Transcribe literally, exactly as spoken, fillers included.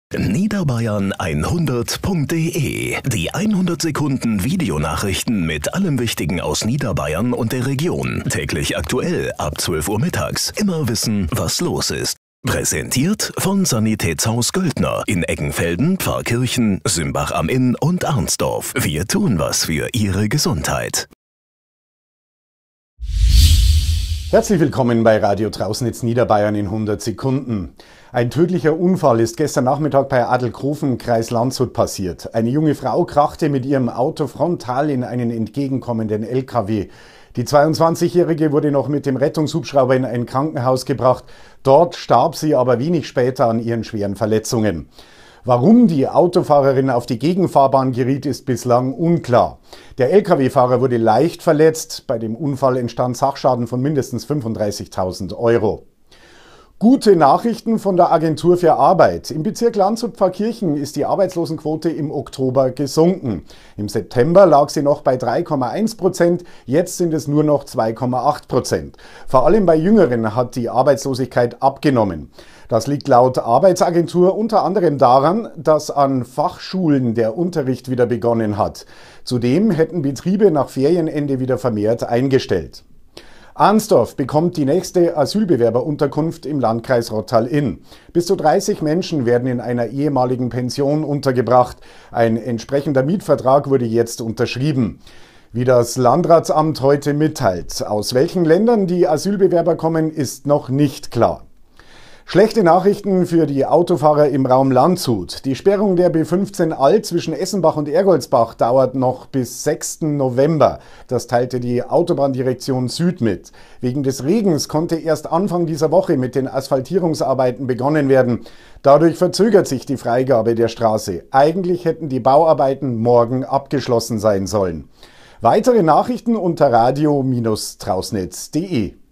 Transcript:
Niederbayern hundert punkt de. Die hundert Sekunden Videonachrichten mit allem Wichtigen aus Niederbayern und der Region. Täglich aktuell ab zwölf Uhr mittags. Immer wissen, was los ist. Präsentiert von Sanitätshaus Göldner in Eggenfelden, Pfarrkirchen, Simbach am Inn und Arnsdorf. Wir tun was für Ihre Gesundheit. Herzlich willkommen bei Radio Trausnitz Niederbayern in hundert Sekunden. Ein tödlicher Unfall ist gestern Nachmittag bei Adelkrofen, Kreis Landshut passiert. Eine junge Frau krachte mit ihrem Auto frontal in einen entgegenkommenden L K W. Die zweiundzwanzigjährige wurde noch mit dem Rettungshubschrauber in ein Krankenhaus gebracht. Dort starb sie aber wenig später an ihren schweren Verletzungen. Warum die Autofahrerin auf die Gegenfahrbahn geriet, ist bislang unklar. Der L K W-Fahrer wurde leicht verletzt. Bei dem Unfall entstand Sachschaden von mindestens fünfunddreißigtausend Euro. Gute Nachrichten von der Agentur für Arbeit. Im Bezirk Landshut-Pfarrkirchen ist die Arbeitslosenquote im Oktober gesunken. Im September lag sie noch bei drei Komma eins Prozent, jetzt sind es nur noch zwei Komma acht Prozent. Vor allem bei Jüngeren hat die Arbeitslosigkeit abgenommen. Das liegt laut Arbeitsagentur unter anderem daran, dass an Fachschulen der Unterricht wieder begonnen hat. Zudem hätten Betriebe nach Ferienende wieder vermehrt eingestellt. Arnsdorf bekommt die nächste Asylbewerberunterkunft im Landkreis Rottal-Inn. Bis zu dreißig Menschen werden in einer ehemaligen Pension untergebracht. Ein entsprechender Mietvertrag wurde jetzt unterschrieben. Wie das Landratsamt heute mitteilt, aus welchen Ländern die Asylbewerber kommen, ist noch nicht klar. Schlechte Nachrichten für die Autofahrer im Raum Landshut. Die Sperrung der B fünfzehn Alt zwischen Essenbach und Ergoldsbach dauert noch bis sechsten November. Das teilte die Autobahndirektion Süd mit. Wegen des Regens konnte erst Anfang dieser Woche mit den Asphaltierungsarbeiten begonnen werden. Dadurch verzögert sich die Freigabe der Straße. Eigentlich hätten die Bauarbeiten morgen abgeschlossen sein sollen. Weitere Nachrichten unter radio Bindestrich trausnitz punkt de.